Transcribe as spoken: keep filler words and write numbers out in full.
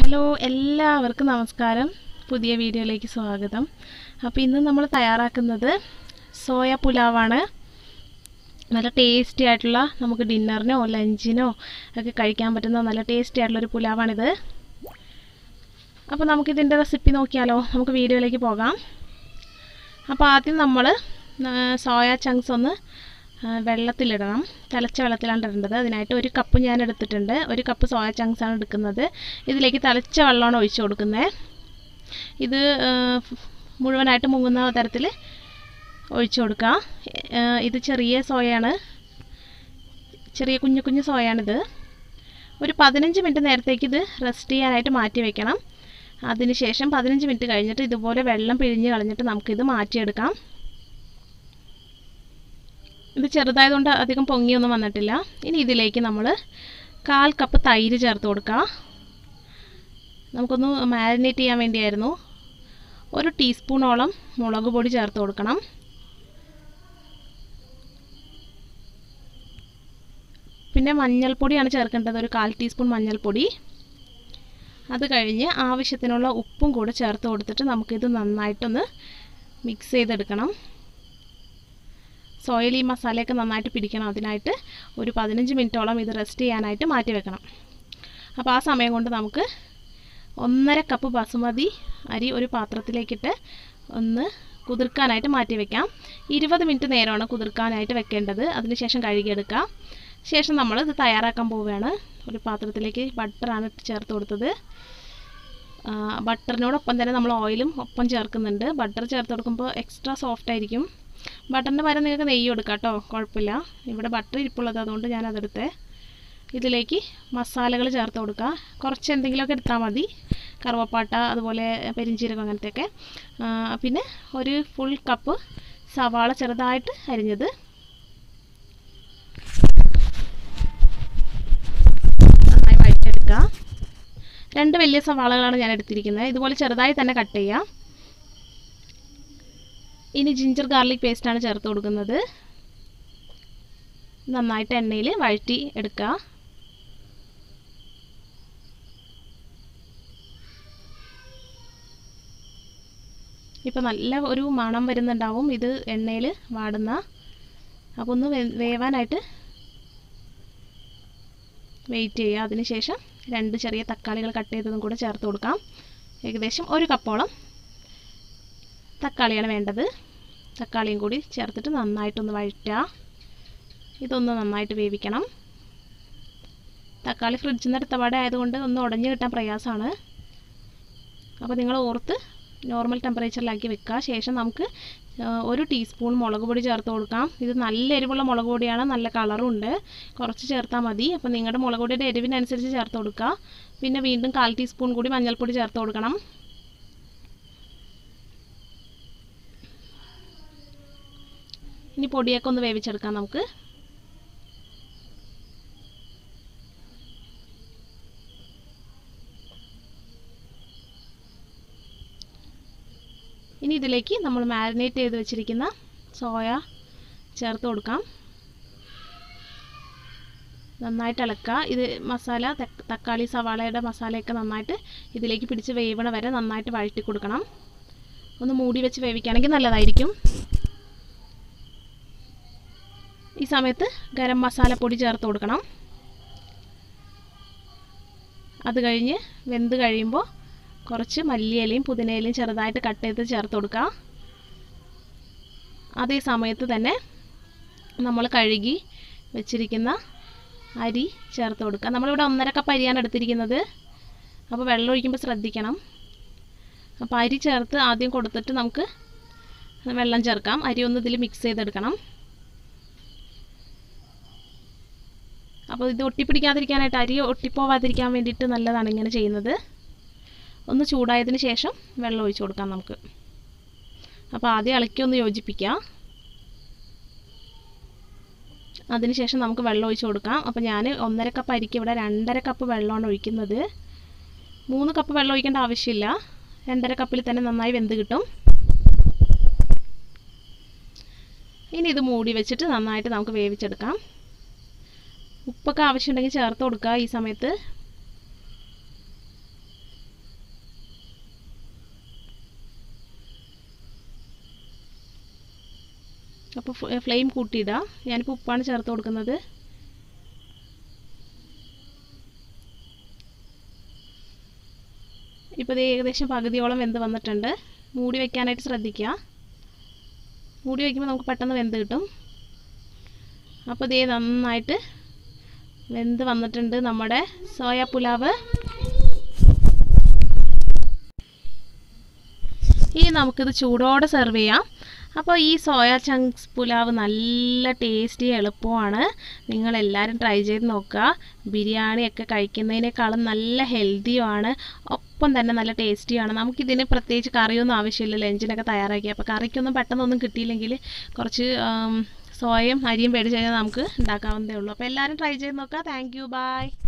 Hello എല്ലാവർക്കും നമസ്കാരം. പുതിയ വീഡിയോയിലേക്ക് സ്വാഗതം. അപ്പോൾ ഇന്ന് നമ്മൾ തയ്യാറാക്കുന്നത് സോയ പുലാവാണ്. നല്ല ടേസ്റ്റി ആയിട്ടുള്ള നമുക്ക് ഡിന്നറിനോ ലഞ്ചിനോ ഒക്കെ കഴിക്കാൻ പറ്റുന്ന നല്ല ടേസ്റ്റി ആയിട്ടുള്ളൊരു പുലാവാണിത്. അപ്പോൾ നമുക്കിതിൻ്റെ റെസിപ്പി നോക്കിയാലോ. നമുക്ക് വീഡിയോയിലേക്ക് പോകാം. അപ്പോൾ ആദ്യം നമ്മൾ സോയ ചങ്ക്സ് ഒന്ന് വെള്ളത്തിലിടണം. തിളച്ച വെള്ളത്തിലാണ് ഇടേണ്ടത്. അതിനായിട്ട് ഒരു കപ്പ് ഞാൻ എടുത്തിട്ടുണ്ട്. ഒരു കപ്പ് സോയ ചങ്ക്സ് ആണ് എടുക്കുന്നത്. ഇതിലേക്ക് തിളച്ച വെള്ളമാണ് ഒഴിച്ചു കൊടുക്കുന്നത്. ഇത് മുഴുവനായിട്ട് മുങ്ങുന്ന തരത്തിൽ ഒഴിച്ചു കൊടുക്കുക. ഇത് ചെറിയ സോയയാണ്, ചെറിയ കുഞ്ഞു കുഞ്ഞു സോയാണിത്. ഒരു പതിനഞ്ച് മിനിറ്റ് നേരത്തേക്ക് ഇത് റെസ്റ്റ് ചെയ്യാനായിട്ട് മാറ്റി വയ്ക്കണം. അതിനുശേഷം പതിനഞ്ച് മിനിറ്റ് കഴിഞ്ഞിട്ട് ഇതുപോലെ വെള്ളം പിഴിഞ്ഞ് കളഞ്ഞിട്ട് നമുക്കിത് മാറ്റിയെടുക്കാം. ഇത് ചെറുതായതുകൊണ്ട് അധികം പൊങ്ങിയൊന്നും വന്നിട്ടില്ല. ഇനി ഇതിലേക്ക് നമ്മൾ കാൽ കപ്പ് തൈര് ചേർത്ത് കൊടുക്കുക. നമുക്കൊന്ന് മാരിനേറ്റ് ചെയ്യാൻ വേണ്ടിയായിരുന്നു. ഒരു ടീസ്പൂണോളം മുളക് പൊടി ചേർത്ത് കൊടുക്കണം. പിന്നെ മഞ്ഞൾപ്പൊടിയാണ് ചേർക്കേണ്ടത്, ഒരു കാൽ ടീസ്പൂൺ മഞ്ഞൾപ്പൊടി. അത് കഴിഞ്ഞ് ആവശ്യത്തിനുള്ള ഉപ്പും കൂടെ ചേർത്ത് കൊടുത്തിട്ട് നമുക്കിത് നന്നായിട്ടൊന്ന് മിക്സ് ചെയ്തെടുക്കണം. സോയിൽ ഈ മസാലയൊക്കെ നന്നായിട്ട് പിടിക്കണം. അതിനായിട്ട് ഒരു പതിനഞ്ച് മിനിറ്റോളം ഇത് റെസ്റ്റ് ചെയ്യാനായിട്ട് മാറ്റി വെക്കണം. അപ്പോൾ ആ സമയം കൊണ്ട് നമുക്ക് ഒന്നര കപ്പ് ബസുമതി അരി ഒരു പാത്രത്തിലേക്കിട്ട് ഒന്ന് കുതിർക്കാനായിട്ട് മാറ്റി വെക്കാം. ഇരുപത് മിനിറ്റ് നേരമാണ് കുതിർക്കാനായിട്ട് വെക്കേണ്ടത്. അതിനുശേഷം കഴുകിയെടുക്കാം. ശേഷം നമ്മൾ ഇത് തയ്യാറാക്കാൻ പോവുകയാണ്. ഒരു പാത്രത്തിലേക്ക് ബട്ടറാണ് ചേർത്ത് കൊടുത്തത്. ബട്ടറിനോടൊപ്പം തന്നെ നമ്മൾ ഓയിലും ഒപ്പം ചേർക്കുന്നുണ്ട്. ബട്ടർ ചേർത്ത് കൊടുക്കുമ്പോൾ എക്സ്ട്രാ സോഫ്റ്റ് ആയിരിക്കും. ബട്ടറിൻ്റെ പകരം നിങ്ങൾക്ക് നെയ്യ് കൊടുക്കാം കേട്ടോ, കുഴപ്പമില്ല. ഇവിടെ ബട്ടർ ഇരിപ്പുള്ളത് അതുകൊണ്ട് ഞാൻ അതെടുത്തേ. ഇതിലേക്ക് മസാലകൾ ചേർത്ത് കൊടുക്കുക. കുറച്ച് എന്തെങ്കിലുമൊക്കെ എടുത്താൽ മതി. കറുവപ്പാട്ട, അതുപോലെ പെരിഞ്ചീരകം, അങ്ങനത്തെയൊക്കെ. പിന്നെ ഒരു ഫുൾ കപ്പ് സവാള ചെറുതായിട്ട് അരിഞ്ഞത്, നന്നായി വഴറ്റിയെടുക്കുക. രണ്ട് വലിയ സവാളകളാണ് ഞാൻ എടുത്തിരിക്കുന്നത്. ഇതുപോലെ ചെറുതായി തന്നെ കട്ട് ചെയ്യാം. ഇനി ജിഞ്ചർ ഗാർലിക് പേസ്റ്റാണ് ചേർത്ത് കൊടുക്കുന്നത്. നന്നായിട്ട് എണ്ണയിൽ വഴറ്റി എടുക്കുക. ഇപ്പോൾ നല്ല ഒരു മണം വരുന്നുണ്ടാവും ഇത് എണ്ണയിൽ വാടുന്ന. അപ്പോൾ ഒന്ന് വേവാനായിട്ട് വെയിറ്റ് ചെയ്യുക. അതിനുശേഷം രണ്ട് ചെറിയ തക്കാളികൾ കട്ട് ചെയ്തതും കൂടെ ചേർത്ത് കൊടുക്കാം. ഏകദേശം ഒരു കപ്പോളം തക്കാളിയാണ് വേണ്ടത്. തക്കാളിയും കൂടി ചേർത്തിട്ട് നന്നായിട്ടൊന്ന് വഴറ്റുക. ഇതൊന്ന് നന്നായിട്ട് വേവിക്കണം. തക്കാളി ഫ്രിഡ്ജിൽ നിന്ന് എടുത്ത പാടെ ആയതുകൊണ്ട് ഒന്ന് ഉടഞ്ഞു കിട്ടാൻ പ്രയാസമാണ്. അപ്പോൾ നിങ്ങൾ ഓർത്ത് നോർമൽ ടെമ്പറേച്ചറിലാക്കി വെക്കുക. ശേഷം നമുക്ക് ഒരു ടീസ്പൂൺ മുളക് പൊടി ചേർത്ത് കൊടുക്കാം. ഇത് നല്ല എരിവുള്ള മുളക് പൊടിയാണ്, നല്ല കളറും ഉണ്ട്. കുറച്ച് ചേർത്താൽ മതി. അപ്പോൾ നിങ്ങളുടെ മുളക് പൊടിയുടെ എരിവിനനുസരിച്ച് ചേർത്ത് കൊടുക്കുക. പിന്നെ വീണ്ടും കാൽ ടീസ്പൂൺ കൂടി മഞ്ഞൾപ്പൊടി ചേർത്ത് കൊടുക്കണം. ഇനി പൊടിയൊക്കെ ഒന്ന് വേവിച്ചെടുക്കാം നമുക്ക്. ഇനി ഇതിലേക്ക് നമ്മൾ മാരിനേറ്റ് ചെയ്ത് വെച്ചിരിക്കുന്ന സോയ ചേർത്ത് കൊടുക്കാം. നന്നായിട്ട് ഇളക്കുക. ഇത് മസാല തക്കാളി സവാളയുടെ മസാലയൊക്കെ നന്നായിട്ട് ഇതിലേക്ക് പിടിച്ച് വേവണ വരെ നന്നായിട്ട് വഴറ്റി കൊടുക്കണം. ഒന്ന് മൂടി വെച്ച് വേവിക്കുകയാണെങ്കിൽ നല്ലതായിരിക്കും. ഈ സമയത്ത് ഗരം മസാലപ്പൊടി ചേർത്ത് കൊടുക്കണം. അത് കഴിഞ്ഞ് വെന്ത് കഴിയുമ്പോൾ കുറച്ച് മല്ലിയിലയും പുതിനയിലയും ചെറുതായിട്ട് കട്ട് ചെയ്ത് ചേർത്ത് കൊടുക്കുക. അതേ സമയത്ത് തന്നെ നമ്മൾ കഴുകി വെച്ചിരിക്കുന്ന അരി ചേർത്ത് കൊടുക്കുക. നമ്മളിവിടെ ഒന്നര കപ്പ് അരിയാണ് എടുത്തിരിക്കുന്നത്. അപ്പോൾ വെള്ളം ഒഴിക്കുമ്പോൾ ശ്രദ്ധിക്കണം. അപ്പോൾ അരി ചേർത്ത് ആദ്യം കൊടുത്തിട്ട് നമുക്ക് വെള്ളം ചേർക്കാം. അരി ഒന്ന് ഇതിൽ മിക്സ് ചെയ്തെടുക്കണം. അപ്പോൾ ഇത് ഒട്ടിപ്പിടിക്കാതിരിക്കാനായിട്ട്, അരി ഒട്ടിപ്പോവാതിരിക്കാൻ വേണ്ടിയിട്ട് നല്ലതാണ് ഇങ്ങനെ ചെയ്യുന്നത്. ഒന്ന് ചൂടായതിന് ശേഷം വെള്ളം ഒഴിച്ചു കൊടുക്കാം നമുക്ക്. അപ്പോൾ ആദ്യം ഇളക്കി ഒന്ന് യോജിപ്പിക്കുക. അതിനുശേഷം നമുക്ക് വെള്ളം ഒഴിച്ചു കൊടുക്കാം. അപ്പോൾ ഞാൻ ഒന്നര കപ്പ് അരിക്ക് ഇവിടെ രണ്ടര കപ്പ് വെള്ളമാണ് ഒഴിക്കുന്നത്. മൂന്ന് കപ്പ് വെള്ളം ഒഴിക്കേണ്ട ആവശ്യമില്ല. രണ്ടര കപ്പിൽ തന്നെ നന്നായി വെന്ത് കിട്ടും. ഇനി ഇത് മൂടി വെച്ചിട്ട് നന്നായിട്ട് നമുക്ക് വേവിച്ചെടുക്കാം. ഉപ്പൊക്കെ ആവശ്യമുണ്ടെങ്കിൽ ചേർത്ത് കൊടുക്കുക ഈ സമയത്ത്. അപ്പോൾ ഫ്ലെയിം കൂട്ടിയിടുക. ഞാനിപ്പോൾ ഉപ്പാണ് ചേർത്ത് കൊടുക്കുന്നത്. ഇപ്പോൾ ഇത് ഏകദേശം പകുതിയോളം വെന്ത് വന്നിട്ടുണ്ട്. മൂടി വയ്ക്കാനായിട്ട് ശ്രദ്ധിക്കുക. മൂടി വയ്ക്കുമ്പോൾ നമുക്ക് പെട്ടെന്ന് വെന്ത് കിട്ടും. അപ്പോൾ ഇത് നന്നായിട്ട് വെന്ത് വന്നിട്ടുണ്ട് നമ്മുടെ സോയ പുലാവ്. ഇനി നമുക്കിത് ചൂടോടെ സെർവ് ചെയ്യാം. അപ്പോൾ ഈ സോയ ചങ്ക്സ് പുലാവ് നല്ല ടേസ്റ്റി എളുപ്പമാണ്. നിങ്ങളെല്ലാവരും ട്രൈ ചെയ്ത് നോക്കുക. ബിരിയാണിയൊക്കെ കഴിക്കുന്നതിനേക്കാളും നല്ല ഹെൽത്തിയുമാണ്, ഒപ്പം തന്നെ നല്ല ടേസ്റ്റിയാണ്. നമുക്കിതിന് പ്രത്യേകിച്ച് കറിയൊന്നും ആവശ്യമില്ല. ലഞ്ചിനൊക്കെ തയ്യാറാക്കി. അപ്പോൾ കറിക്കൊന്നും പെട്ടെന്നൊന്നും കിട്ടിയില്ലെങ്കിൽ കുറച്ച് സോയയും അരിയും മേടിച്ച് കഴിഞ്ഞാൽ നമുക്ക് ഉണ്ടാക്കാവുന്നതേ ഉള്ളൂ. അപ്പോൾ എല്ലാവരും ട്രൈ ചെയ്ത് നോക്കുക. Thank you, by.